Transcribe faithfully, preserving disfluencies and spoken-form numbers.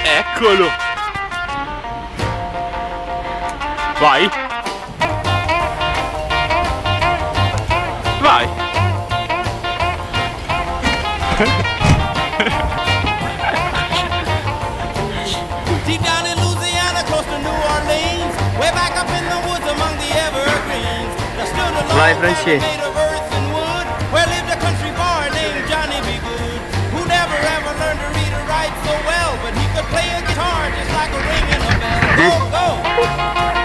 Eccolo. Vai. Vai. Deep down in Louisiana, close to New Orleans, way back up in the woods among the evergreens, there stood a Vai, log Franci. made of earth and wood, where lived a country boy named Johnny B. Good, who never ever learned to read or write so well, but he could play a guitar just like a ring in a bell. Go, go!